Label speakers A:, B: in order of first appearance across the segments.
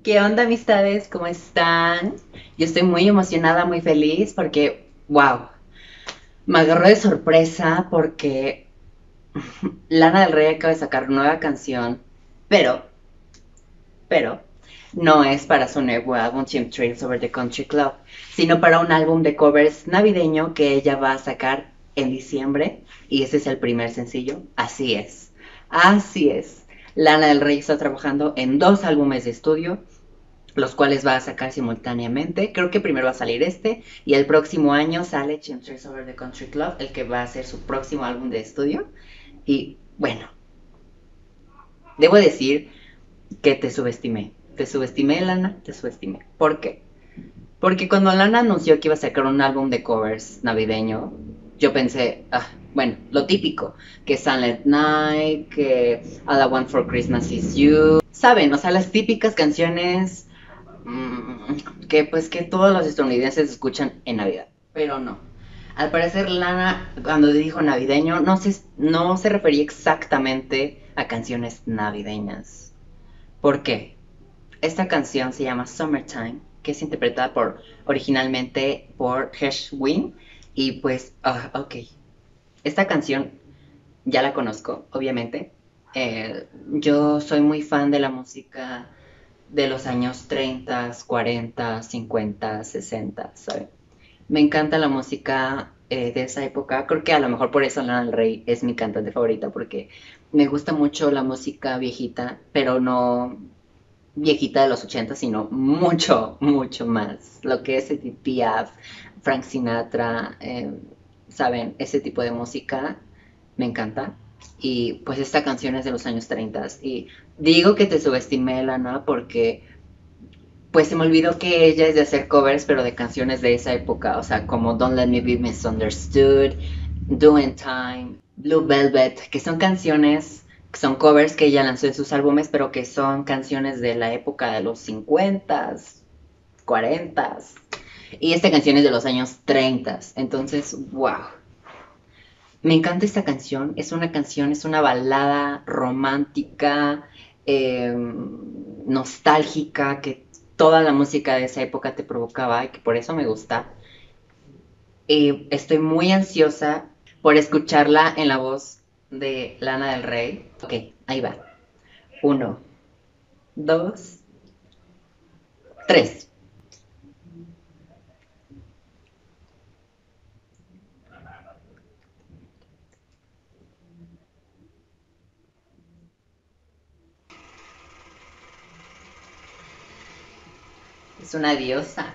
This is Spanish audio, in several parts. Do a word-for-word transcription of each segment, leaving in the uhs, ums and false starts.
A: ¿Qué onda, amistades? ¿Cómo están? Yo estoy muy emocionada, muy feliz porque, wow, me agarró de sorpresa porque Lana del Rey acaba de sacar nueva canción, pero, pero, no es para su nuevo álbum Chemtrails Over the Country Club, sino para un álbum de covers navideño que ella va a sacar en diciembre y ese es el primer sencillo. Así es, así es. Lana del Rey está trabajando en dos álbumes de estudio los cuales va a sacar simultáneamente. Creo que primero va a salir este y el próximo año sale Chemtrails Over the Country Club, el que va a ser su próximo álbum de estudio. Y bueno, debo decir que te subestimé. Te subestimé, Lana, te subestimé. ¿Por qué? Porque cuando Lana anunció que iba a sacar un álbum de covers navideño, yo pensé, ah, bueno, lo típico, que Silent Night, que All I Want for Christmas Is You. Saben, o sea, las típicas canciones mm, que pues que todos los estadounidenses escuchan en Navidad, pero no. Al parecer Lana cuando dijo navideño no se, no se refería exactamente a canciones navideñas. ¿Por qué? Esta canción se llama Summertime, que es interpretada por originalmente por Gershwin y pues, uh, ok, esta canción ya la conozco, obviamente. Eh, yo soy muy fan de la música de los años treinta, cuarenta, cincuenta, sesenta, ¿sabes? Me encanta la música eh, de esa época. Creo que a lo mejor por eso Lana del Rey es mi cantante favorita, porque me gusta mucho la música viejita, pero no viejita de los ochenta, sino mucho, mucho más. Lo que es Edith Piaf, Frank Sinatra, eh, ¿saben? Ese tipo de música me encanta. Y pues esta canción es de los años treinta. Y digo que te subestimé, Lana, porque pues se me olvidó que ella es de hacer covers, pero de canciones de esa época, o sea, como Don't Let Me Be Misunderstood, Doing Time, Blue Velvet, que son canciones, que son covers que ella lanzó en sus álbumes, pero que son canciones de la época de los cincuenta, cuarenta. Y esta canción es de los años treinta. Entonces, wow. Me encanta esta canción. Es una canción, es una balada romántica, eh, nostálgica, que toda la música de esa época te provocaba y que por eso me gusta. Eh, estoy muy ansiosa por escucharla en la voz de Lana del Rey. Ok, ahí va. Uno, dos, tres. Es una diosa.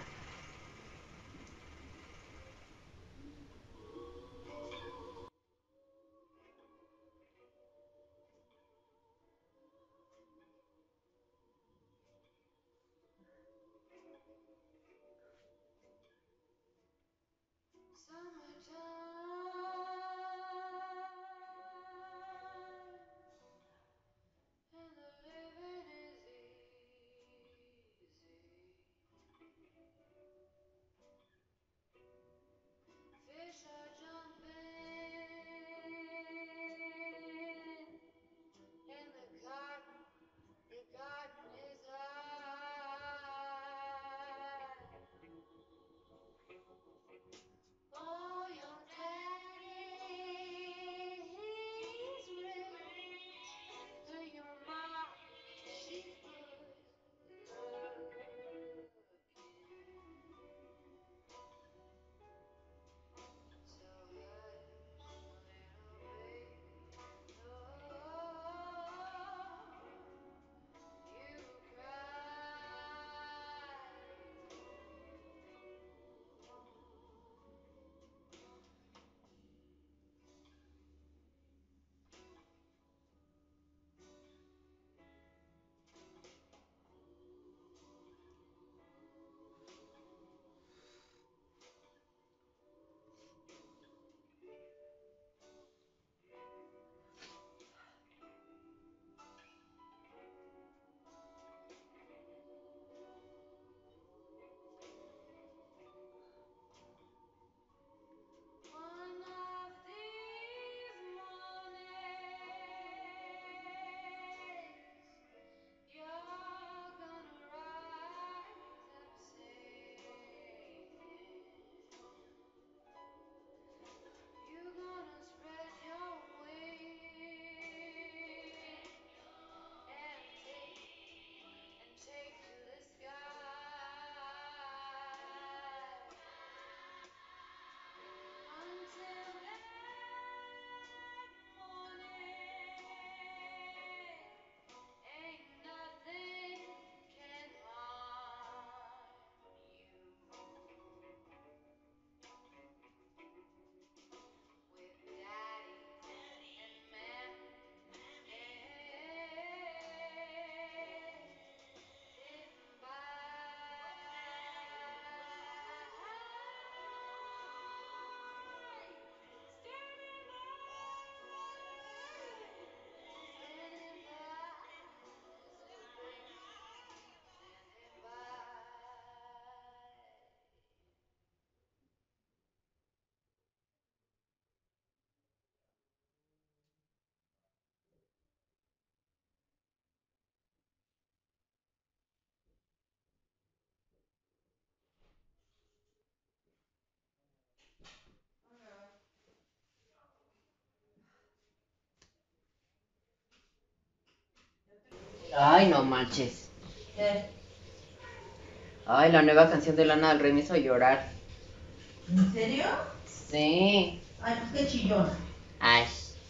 A: Ay, no manches.
B: ¿Qué?
A: Ay, la nueva canción de Lana del Rey me hizo llorar.
B: ¿En serio?
A: Sí.
B: Ay, pues qué chillona.
A: Ay.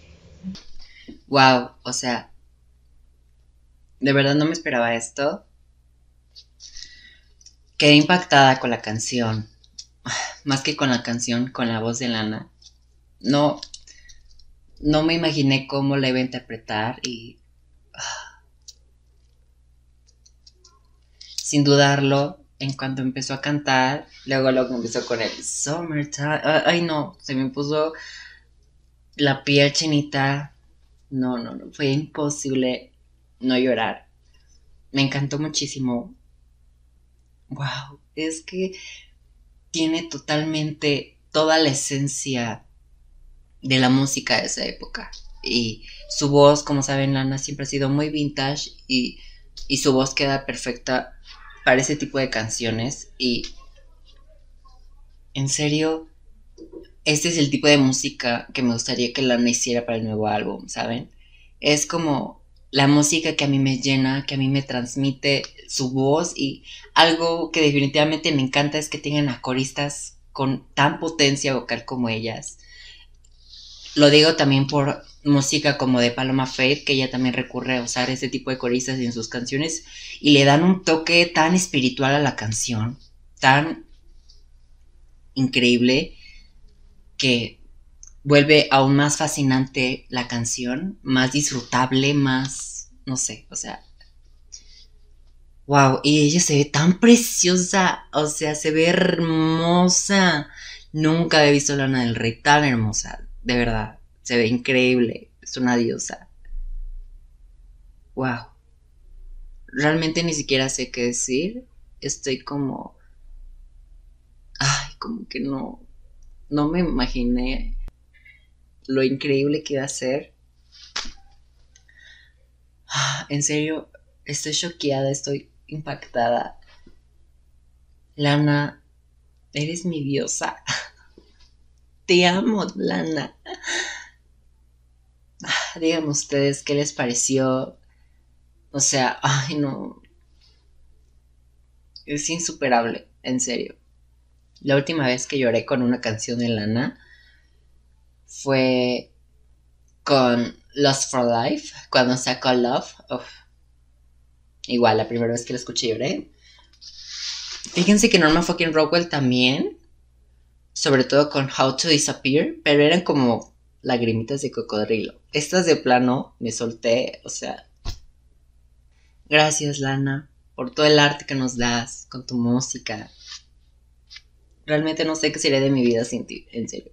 A: Wow, o sea, de verdad no me esperaba esto. Quedé impactada con la canción. Más que con la canción, con la voz de Lana. No, no me imaginé cómo la iba a interpretar y sin dudarlo, en cuanto empezó a cantar, luego luego empezó con el Summertime. Ay, no, se me puso la piel chinita. No, no, no, fue imposible no llorar. Me encantó muchísimo. Wow, es que tiene totalmente toda la esencia de la música de esa época. Y su voz, como saben, Lana siempre ha sido muy vintage y, y su voz queda perfecta para ese tipo de canciones. Y en serio, este es el tipo de música que me gustaría que Lana hiciera para el nuevo álbum, ¿saben? Es como la música que a mí me llena, que a mí me transmite su voz, y algo que definitivamente me encanta es que tengan a coristas con tan potencia vocal como ellas. Lo digo también por música como de Paloma Faith, que ella también recurre a usar ese tipo de coristas en sus canciones y le dan un toque tan espiritual a la canción, tan increíble, que vuelve aún más fascinante la canción, más disfrutable, más, no sé, o sea, wow, y ella se ve tan preciosa, o sea, se ve hermosa. Nunca había visto a Lana del Rey tan hermosa, de verdad, se ve increíble, es una diosa. Wow, realmente ni siquiera sé qué decir, estoy como, ay, como que no, no me imaginé lo increíble que iba a ser. En serio, estoy choqueada, estoy impactada. Lana, eres mi diosa. Te amo, Lana. Díganme ustedes qué les pareció. O sea, ay no. Es insuperable, en serio. La última vez que lloré con una canción de Lana fue con Lost for Life, cuando sacó Love. Uf. Igual, la primera vez que la escuché lloré. Fíjense que Norman fucking Rockwell también, sobre todo con How to Disappear, pero eran como lagrimitas de cocodrilo. Estas de plano me solté, o sea. Gracias, Lana, por todo el arte que nos das, con tu música. Realmente no sé qué sería de mi vida sin ti, en serio.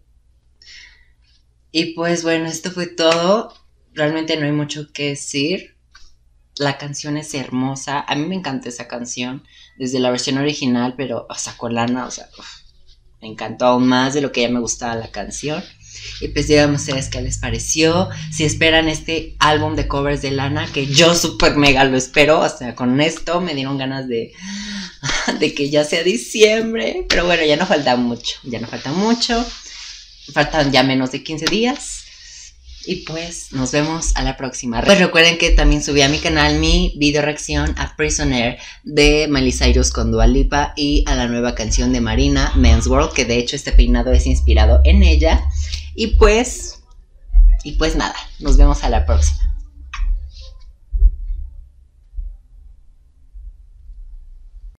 A: Y pues bueno, esto fue todo. Realmente no hay mucho que decir. La canción es hermosa. A mí me encanta esa canción desde la versión original, pero o sea, con Lana, o sea, uf, me encantó aún más de lo que ya me gustaba la canción. Y pues díganme ustedes qué les pareció, si esperan este álbum de covers de Lana, que yo súper mega lo espero. O sea, con esto me dieron ganas de, de que ya sea diciembre. Pero bueno, ya no falta mucho, ya no falta mucho. Faltan ya menos de quince días. Y pues nos vemos a la próxima. Pues recuerden que también subí a mi canal mi video reacción a Prisoner de Miley Cyrus con Dua Lipa y a la nueva canción de Marina, Men's World, que de hecho este peinado es inspirado en ella. Y pues, y pues nada, nos vemos a la próxima.